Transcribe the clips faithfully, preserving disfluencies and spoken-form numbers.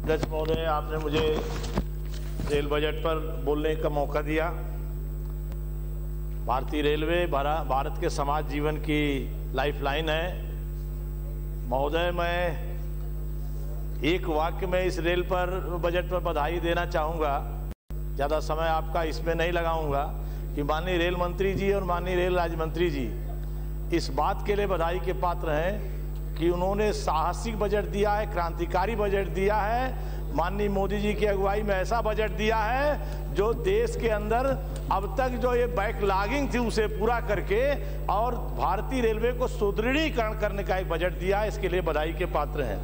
अध्यक्ष महोदय, आपने मुझे रेल बजट पर बोलने का मौका दिया। भारतीय रेलवे भारत के समाज जीवन की लाइफलाइन है। महोदय, मैं एक वाक्य में इस रेल पर बजट पर बधाई देना चाहूँगा। ज़्यादा समय आपका इसमें नहीं लगाऊंगा कि माननीय रेल मंत्री जी और माननीय रेल राज्य मंत्री जी इस बात के लिए बधाई के पात्र हैं कि उन्होंने साहसिक बजट दिया है, क्रांतिकारी बजट दिया है। माननीय मोदी जी की अगुवाई में ऐसा बजट दिया है जो देश के अंदर अब तक जो ये बैकलॉगिंग थी उसे पूरा करके और भारतीय रेलवे को सुदृढ़ीकरण करने का एक बजट दिया है। इसके लिए बधाई के पात्र हैं।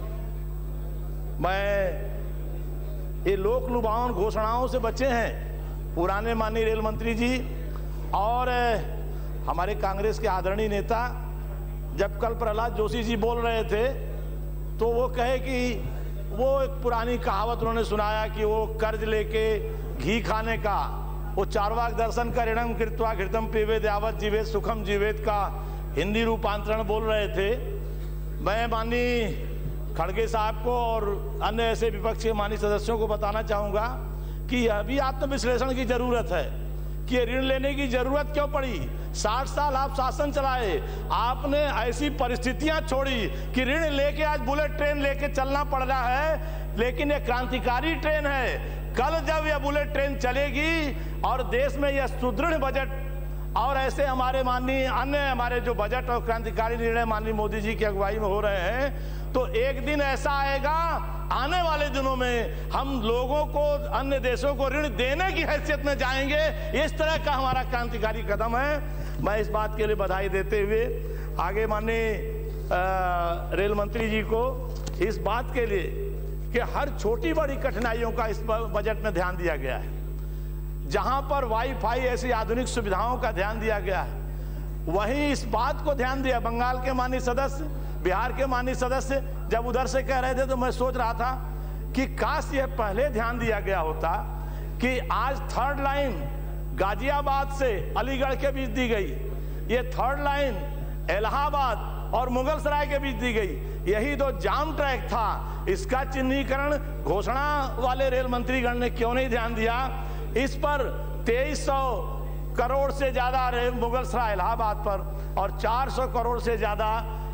मैं ये लोक लुभावन घोषणाओं से बचे हैं पुराने माननीय रेल मंत्री जी और हमारे कांग्रेस के आदरणीय नेता। जब कल प्रहलाद जोशी जी बोल रहे थे तो वो कहे कि वो एक पुरानी कहावत उन्होंने सुनाया कि वो कर्ज लेके घी खाने का, वो चारवाक दर्शन का ऋणम कृत्वा घृतम पीवेद यावत जीवेद सुखम जीवेद का हिंदी रूपांतरण बोल रहे थे। मैं माननीय खड़गे साहब को और अन्य ऐसे विपक्ष के माननीय सदस्यों को बताना चाहूँगा कि अभी आत्मविश्लेषण की जरूरत है कि ऋण लेने की जरूरत क्यों पड़ी। साठ साल आप शासन चलाए, आपने ऐसी परिस्थितियां छोड़ी कि ऋण लेके आज बुलेट ट्रेन लेके चलना पड़ रहा है, लेकिन ये क्रांतिकारी ट्रेन है। कल जब यह बुलेट ट्रेन चलेगी और देश में यह सुदृढ़ बजट और ऐसे हमारे माननीय अन्य हमारे जो बजट और क्रांतिकारी निर्णय माननीय मोदी जी की अगुवाई में हो रहे हैं, तो एक दिन ऐसा आएगा आने वाले दिनों में हम लोगों को अन्य देशों को ऋण देने की हैसियत में जाएंगे। इस तरह का हमारा क्रांतिकारी कदम है। मैं इस बात के लिए बधाई देते हुए आगे माननीय रेल मंत्री जी को इस बात के लिए कि हर छोटी बड़ी कठिनाइयों का इस बजट में ध्यान दिया गया है। जहां पर वाईफाई ऐसी आधुनिक सुविधाओं का ध्यान दिया गया है, वहीं इस बात को ध्यान दिया। बंगाल के माननीय सदस्य, बिहार के माननीय सदस्य जब उधर से कह रहे थे तो मैं सोच रहा था कि काश ये पहले ध्यान दिया गया होता कि आज थर्ड लाइन गाजियाबाद से अलीगढ़ के बीच दी गई, ये थर्ड लाइन इलाहाबाद और मुगलसराय के बीच दी गई। यही दो जाम ट्रैक था, इसका चिन्हीकरण घोषणा वाले रेल मंत्रीगण ने क्यों नहीं ध्यान दिया। इस पर तेईस सौ करोड़ से ज्यादा मुगलसराय इलाहाबाद पर और चार सौ करोड़ से ज्यादा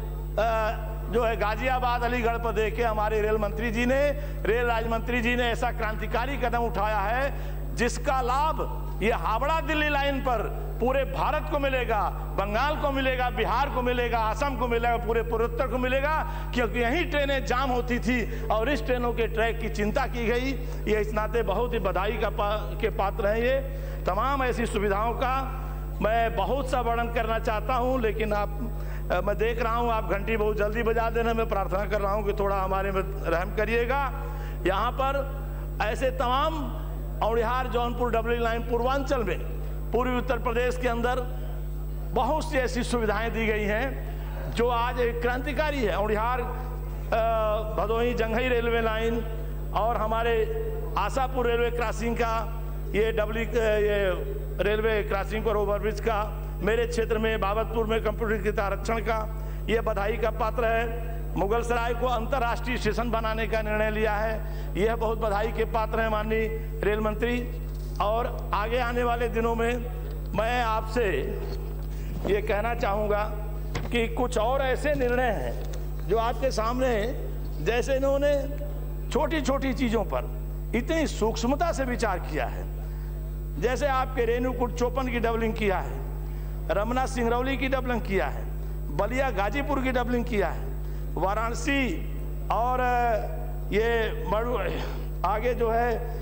जो है गाजियाबाद अलीगढ़ पर देके हमारे रेल मंत्री जी ने, रेल राज्य मंत्री जी ने ऐसा क्रांतिकारी कदम उठाया है जिसका लाभ ये हावड़ा दिल्ली लाइन पर पूरे भारत को मिलेगा, बंगाल को मिलेगा, बिहार को मिलेगा, असम को मिलेगा, पूरे पूर्वोत्तर को मिलेगा, क्योंकि यही ट्रेनें जाम होती थी और इस ट्रेनों के ट्रैक की चिंता की गई। ये इस नाते बहुत ही बधाई का पा, के पात्र हैं। ये तमाम ऐसी सुविधाओं का मैं बहुत सा वर्णन करना चाहता हूं, लेकिन आप मैं देख रहा हूं आप घंटी बहुत जल्दी बजा देने में प्रार्थना कर रहा हूं कि थोड़ा हमारे में रहम करिएगा। यहाँ पर ऐसे तमाम औड़िहार जौनपुर डबल लाइन पूर्वांचल में पूर्वी उत्तर प्रदेश के अंदर बहुत सी ऐसी सुविधाएं दी गई हैं जो आज एक क्रांतिकारी है। औड़िहार भदोही जंघई रेलवे लाइन और हमारे आशापुर रेलवे क्रॉसिंग का ये डबली ये रेलवे क्रॉसिंग और ओवरब्रिज का, मेरे क्षेत्र में बाबतपुर में कंप्यूटरीकृत आरक्षण का ये बधाई का पात्र है। मुगलसराय को अंतर्राष्ट्रीय स्टेशन बनाने का निर्णय लिया है, यह बहुत बधाई के पात्र हैं माननीय रेल मंत्री। और आगे आने वाले दिनों में मैं आपसे ये कहना चाहूँगा कि कुछ और ऐसे निर्णय हैं जो आपके सामने हैं, जैसे इन्होंने छोटी छोटी चीज़ों पर इतनी सूक्ष्मता से विचार किया है। जैसे आपके रेणुकूट चौपन की डबलिंग किया है, रमना सिंगरौली की डबलिंग किया है, बलिया गाजीपुर की डबलिंग किया है, वाराणसी और ये मड़ु आगे जो है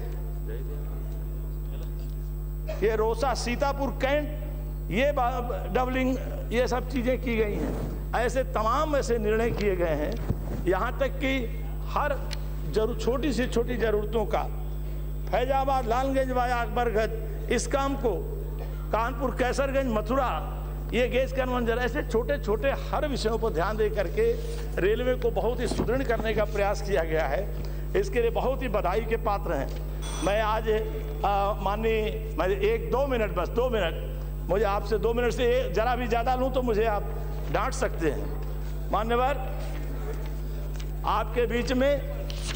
ये रोसा सीतापुर कैंट ये डबलिंग, ये सब चीजें की गई हैं। ऐसे तमाम ऐसे निर्णय किए गए हैं, यहाँ तक कि हर जरूर छोटी से छोटी जरूरतों का फैजाबाद लालगंज वाया अकबरगंज इस काम को, कानपुर कैसरगंज मथुरा ये गेज कन्वर्जन, ऐसे छोटे छोटे हर विषयों पर ध्यान दे करके रेलवे को बहुत ही सुदृढ़ करने का प्रयास किया गया है। इसके लिए बहुत ही बधाई के पात्र हैं। मैं आज माननीय मैं एक दो मिनट बस दो मिनट मुझे आपसे दो मिनट से जरा भी ज़्यादा लूँ तो मुझे आप डांट सकते हैं। मान्यवर, आपके बीच में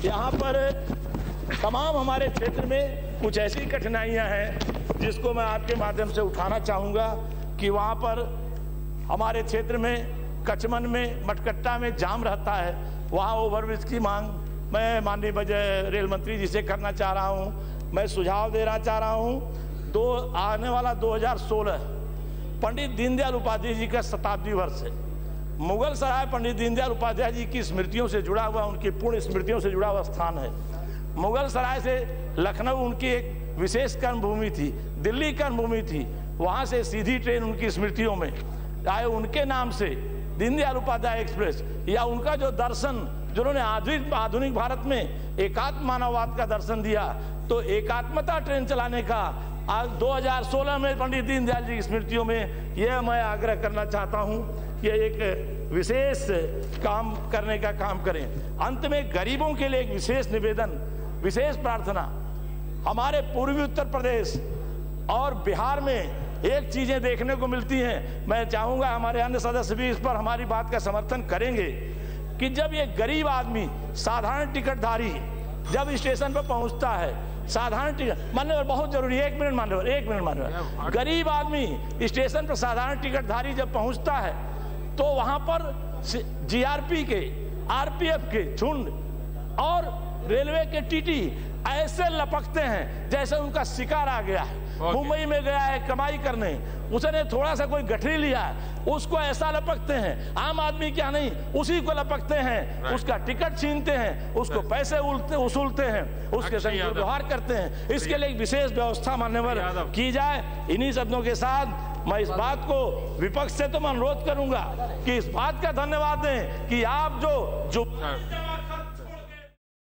यहाँ पर तमाम हमारे क्षेत्र में कुछ ऐसी कठिनाइयाँ हैं जिसको मैं आपके माध्यम से उठाना चाहूँगा कि वहाँ पर हमारे क्षेत्र में कचमन में मटकट्टा में जाम रहता है, वहाँ ओवरब्रिज की मांग मैं माननीय बजट रेल मंत्री जी से करना चाह रहा हूँ। मैं सुझाव देना चाह रहा हूँ, दो आने वाला दो हज़ार सोलह पंडित दीनदयाल उपाध्याय जी का शताब्दी वर्ष है। मुगल सराय पंडित दीनदयाल उपाध्याय जी की स्मृतियों से जुड़ा हुआ, उनकी पूर्ण स्मृतियों से जुड़ा हुआ स्थान है। मुगल सराय से लखनऊ उनकी एक विशेष कर्मभूमि थी, दिल्ली कर्मभूमि थी, वहाँ से सीधी ट्रेन उनकी स्मृतियों में आए। उनके नाम से दीनदयाल उपाध्याय एक्सप्रेस या उनका जो दर्शन, जिन्होंने आधुनिक आधुनिक भारत में एकात्म मानववाद का दर्शन दिया, तो एकात्मता ट्रेन चलाने का आज दो हज़ार सोलह में पंडित दीनदयाल जी की स्मृतियों में यह मैं आग्रह करना चाहता हूं कि एक विशेष काम करने का काम करें। अंत में गरीबों के लिए एक विशेष निवेदन, विशेष प्रार्थना। हमारे पूर्वी उत्तर प्रदेश और बिहार में एक चीजें देखने को मिलती हैं, मैं चाहूंगा हमारे अन्य सदस्य भी इस पर हमारी बात का समर्थन करेंगे, कि जब ये गरीब आदमी साधारण टिकटधारी जब स्टेशन पर पहुंचता है, साधारण टिकट मान्यवर बहुत जरूरी है, एक मिनट मान्यवर एक मिनट मान्यवर गरीब आदमी स्टेशन पर साधारण टिकटधारी जब पहुंचता है तो वहां पर जीआरपी के, आरपीएफ के झुंड और रेलवे के टीटी ऐसे लपकते हैं जैसे उनका शिकार आ गया है। मुंबई में गया है कमाई करने, उसने थोड़ा सा कोई गठरी लिया है, उसको ऐसा लपकते हैं। आम आदमी क्या नहीं, उसी को लपकते हैं, उसका टिकट छीनते हैं, उसको पैसे उसूलते हैं, उसके संग व्यवहार करते हैं। इसके लिए एक विशेष व्यवस्था मान्यवर की जाए। इन्हीं शब्दों के साथ मैं इस बात को विपक्ष से तो मैं अनुरोध करूंगा कि इस बात का धन्यवाद दें कि आप जो जो